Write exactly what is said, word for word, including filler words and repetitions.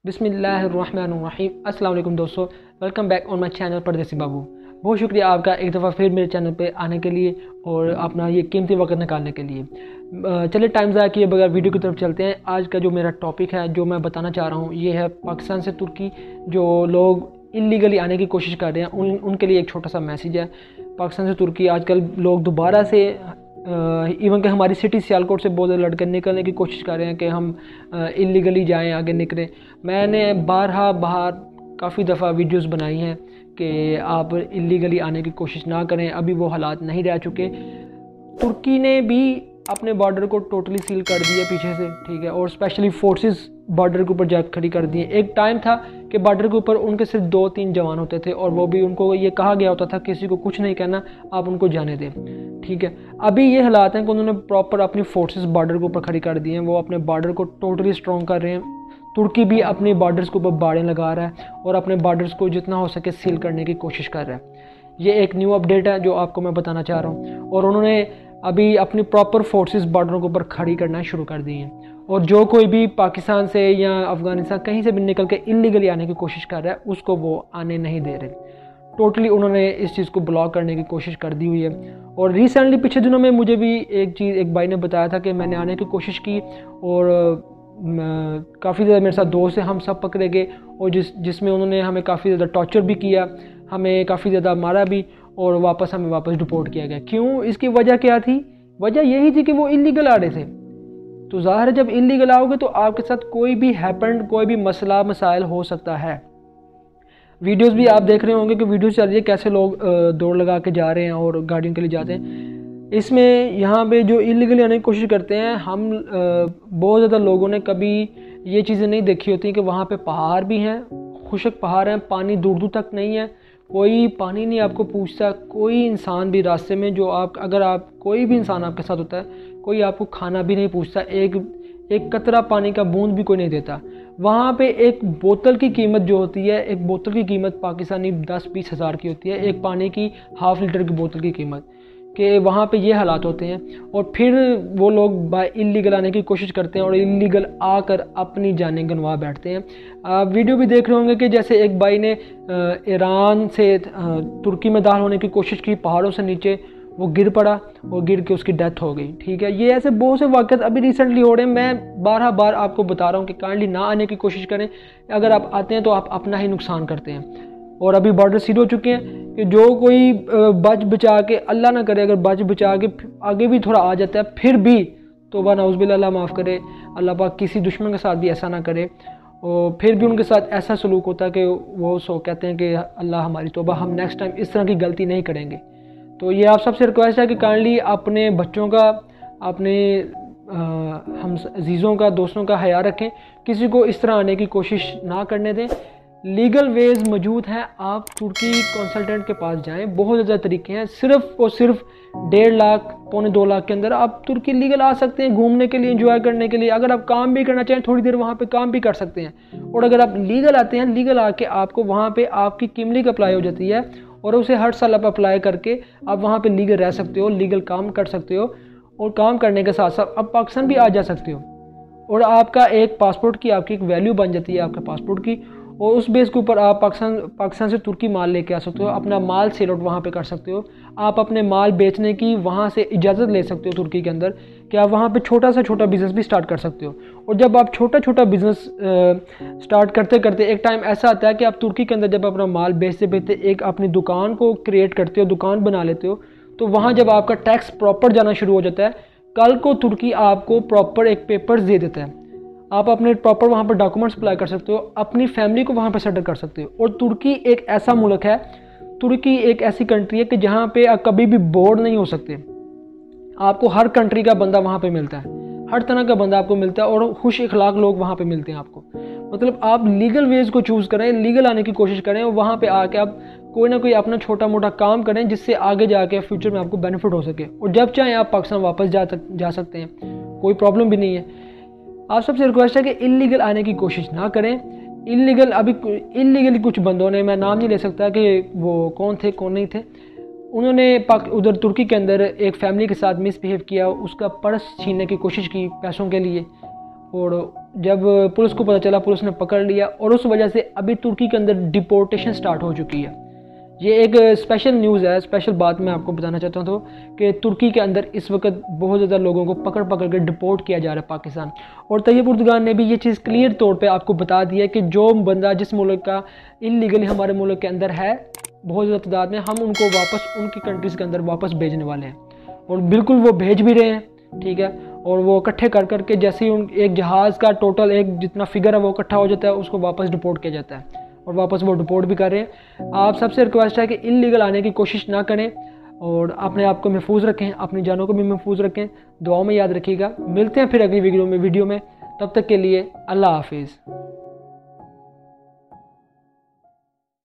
बिस्मिल्लाहिर्रहमानिर्रहीम। अस्सलाम वालेकुम दोस्तों, welcome back on my channel Pardesi Babu. बहुत शुक्रिया आपका एक दफ़ा फिर मेरे चैनल पे आने के लिए और अपना ये कीमती वक्त निकालने के लिए। चलिए टाइम ज़ाया किए बगैर वीडियो की तरफ चलते हैं। आज का जो मेरा टॉपिक है, जो मैं बताना चाह रहा हूँ, ये है पाकिस्तान से तुर्की जो लोग इलीगली आने की कोशिश कर रहे हैं उन उनके लिए एक छोटा सा मैसेज है। पाकिस्तान से तुर्की आजकल लोग दोबारा से इवन कि हमारी सिटी सियालकोट से बहुत लड़के निकलने की कोशिश कर रहे हैं कि हम इलीगली जाएं, आगे निकलें। मैंने बारहा बाहर काफ़ी दफ़ा वीडियोस बनाई हैं कि आप इलीगली आने की कोशिश ना करें। अभी वो हालात नहीं रह चुके। तुर्की ने भी अपने बॉर्डर को टोटली सील कर दिया पीछे से, ठीक है, और स्पेशली फोर्सेस बॉर्डर के ऊपर जाकर खड़ी कर दिए। एक टाइम था कि बॉर्डर के ऊपर उनके सिर्फ दो तीन जवान होते थे और वो भी उनको ये कहा गया होता था किसी को कुछ नहीं कहना, आप उनको जाने दें, ठीक है। अभी ये हालात हैं कि उन्होंने प्रॉपर अपनी फोर्सेस बॉर्डर के ऊपर खड़ी कर दी हैं। वो अपने बॉर्डर को टोटली स्ट्रॉन्ग कर रहे हैं। तुर्की भी अपने बॉर्डर्स के ऊपर बाड़ें लगा रहा है और अपने बॉर्डर्स को जितना हो सके सील करने की कोशिश कर रहा है। ये एक न्यू अपडेट है जो आपको मैं बताना चाह रहा हूँ। और उन्होंने अभी अपनी प्रॉपर फोर्सेस बॉर्डरों के ऊपर खड़ी करना शुरू कर दी हैं। और जो कोई भी पाकिस्तान से या अफ़गानिस्तान कहीं से भी निकल के इलीगली आने की कोशिश कर रहा है उसको वो आने नहीं दे रहे। टोटली उन्होंने इस चीज़ को ब्लॉक करने की कोशिश कर दी हुई है। और रिसेंटली पिछले दिनों में मुझे भी एक चीज़ एक भाई ने बताया था कि मैंने आने की कोशिश की और काफ़ी ज़्यादा मेरे साथ दोस्त हैं, हम सब पकड़े गए और जिस जिसमें उन्होंने हमें काफ़ी ज़्यादा टॉर्चर भी किया, हमें काफ़ी ज़्यादा मारा भी और वापस हमें वापस डिपोर्ट किया गया। क्यों? इसकी वजह क्या थी? वजह यही थी कि वो इलीगल आ रहे थे। तो ज़ाहिर है जब इलीगल आओगे तो आपके साथ कोई भी हैपेंड कोई भी मसला मसाइल हो सकता है। वीडियोस भी आप देख रहे होंगे कि वीडियोस चल रही है कैसे लोग दौड़ लगा के जा रहे हैं और गाड़ियों के लिए जाते हैं। इसमें यहाँ पे जो इलीगली आने की कोशिश करते हैं, हम बहुत ज़्यादा लोगों ने कभी ये चीज़ें नहीं देखी होती कि वहाँ पे पहाड़ भी हैं, खुशक पहाड़ हैं, पानी दूर दूर तक नहीं है, कोई पानी नहीं आपको पूछता, कोई इंसान भी रास्ते में जो आप अगर आप कोई भी इंसान आपके साथ होता है, कोई आपको खाना भी नहीं पूछता, एक एक कतरा पानी का बूंद भी कोई नहीं देता। वहाँ पे एक बोतल की कीमत जो होती है, एक बोतल की कीमत पाकिस्तानी दस बीस हज़ार की होती है, एक पानी की हाफ़ लीटर की बोतल की कीमत, कि वहाँ पे ये हालात होते हैं। और फिर वो लोग बाय इलीगल आने की कोशिश करते हैं और इलीगल आकर अपनी जानें गंवा बैठते हैं। आप वीडियो भी देख रहे होंगे कि जैसे एक भाई ने ईरान से तुर्की में दाखिल होने की कोशिश की, पहाड़ों से नीचे वो गिर पड़ा और गिर के उसकी डेथ हो गई, ठीक है। ये ऐसे बहुत से वाक़यात अभी रिसेंटली हो रहे हैं। मैं बारह बार आपको बता रहा हूँ कि काइंडली ना आने की कोशिश करें। अगर आप आते हैं तो आप अपना ही नुकसान करते हैं। और अभी बॉर्डर सील हो चुके हैं कि जो कोई बच बचा के, अल्लाह ना करे अगर बच बचा के आगे भी थोड़ा आ जाता है, फिर भी तो वह नाउज़ुबिल्लाह, अल्लाह माफ़ करे, अल्लाह पाक किसी दुश्मन के साथ भी ऐसा ना करे। और फिर भी उनके साथ ऐसा सलूक होता है कि वो सो कहते हैं कि अल्लाह हमारी तौबा, हम नेक्स्ट टाइम इस तरह की गलती नहीं करेंगे। तो ये आप सबसे रिक्वेस्ट है कि काइंडली अपने बच्चों का, अपने हम अजीज़ों का, दोस्तों का हया रखें, किसी को इस तरह आने की कोशिश ना करने दें। लीगल वेज मौजूद हैं, आप तुर्की कंसल्टेंट के पास जाएं, बहुत ज़्यादा तरीके हैं। सिर्फ और सिर्फ डेढ़ लाख पौने दो लाख के अंदर आप तुर्की लीगल आ सकते हैं, घूमने के लिए, एंजॉय करने के लिए। अगर आप काम भी करना चाहें थोड़ी देर वहाँ पे काम भी कर सकते हैं। और अगर आप लीगल आते हैं, लीगल आके आपको वहाँ पे आपकी किमलिक अप्लाई हो जाती है और उसे हर साल आप अप्लाई करके आप वहाँ पे लीगल रह सकते हो, लीगल काम कर सकते हो और काम करने के साथ साथ आप पाकिस्तान भी आ जा सकते हो। और आपका एक पासपोर्ट की आपकी एक वैल्यू बन जाती है आपके पासपोर्ट की, और उस बेस के ऊपर आप पाकिस्तान पाकिस्तान से तुर्की माल लेके आ सकते हो, अपना माल सेल आउट वहाँ पे कर सकते हो। आप अपने माल बेचने की वहाँ से इजाज़त ले सकते हो तुर्की के अंदर, कि आप वहाँ पे छोटा सा छोटा बिज़नेस भी स्टार्ट कर सकते हो। और जब आप छोटा छोटा बिज़नेस स्टार्ट करते करते एक टाइम ऐसा आता है कि आप तुर्की के अंदर जब अपना माल बेचते बेचते एक अपनी दुकान को क्रिएट करते हो, दुकान बना लेते हो, तो वहाँ जब आपका टैक्स प्रॉपर जाना शुरू हो जाता है, कल को तुर्की आपको प्रॉपर एक पेपर्स दे देता है। आप अपने प्रॉपर वहाँ पर डॉक्यूमेंट्स अप्लाई कर सकते हो, अपनी फैमिली को वहाँ पर सेटल कर सकते हो। और तुर्की एक ऐसा मुल्क है, तुर्की एक ऐसी कंट्री है कि जहाँ पे आप कभी भी बोर नहीं हो सकते। आपको हर कंट्री का बंदा वहाँ पे मिलता है, हर तरह का बंदा आपको मिलता है और खुश इखलाक लोग वहाँ पे मिलते हैं आपको। मतलब आप लीगल वेज को चूज़ करें, लीगल आने की कोशिश करें और वहाँ पे आके आप कोई ना कोई अपना छोटा मोटा काम करें जिससे आगे जाके फ्यूचर में आपको बेनिफिट हो सके। और जब चाहें आप पाकिस्तान वापस जा जा सकते हैं, कोई प्रॉब्लम भी नहीं है। आप सबसे रिक्वेस्ट है कि इलीगल आने की कोशिश ना करें। इलीगल अभी इलीगली कुछ बंदों ने, मैं नाम नहीं ले सकता कि वो कौन थे कौन नहीं थे, उन्होंने पाक उधर तुर्की के अंदर एक फैमिली के साथ मिसबिहेव किया, उसका पर्स छीनने की कोशिश की पैसों के लिए। और जब पुलिस को पता चला, पुलिस ने पकड़ लिया और उस वजह से अभी तुर्की के अंदर डिपोर्टेशन स्टार्ट हो चुकी है। ये एक स्पेशल न्यूज़ है, स्पेशल बात मैं आपको बताना चाहता हूँ तो कि तुर्की के अंदर इस वक्त बहुत ज़्यादा लोगों को पकड़ पकड़ के डिपोर्ट किया जा रहा है पाकिस्तान। और तैयब उर्दुगान ने भी ये चीज़ क्लियर तौर पे आपको बता दी है कि जो बंदा जिस मुल्क का इलीगली हमारे मुल्क के अंदर है बहुत ज़्यादा तादाद में, हम उनको वापस उनकी कंट्रीज़ के अंदर वापस भेजने वाले हैं। और बिल्कुल वो भेज भी रहे हैं, ठीक है। और वो इकट्ठे कर करके जैसे ही उन एक जहाज़ का टोटल एक जितना फिगर है वो इकट्ठा हो जाता है, उसको वापस डिपोर्ट किया जाता है और वापस वो डिपोर्ट भी कर रहे हैं। आप सबसे रिक्वेस्ट है कि इलीगल आने की कोशिश ना करें और अपने आप को महफूज रखें, अपनी जानों को भी महफूज रखें। दुआओं में याद रखिएगा। मिलते हैं फिर अगली वीडियो में वीडियो में तब तक के लिए अल्लाह हाफिज़।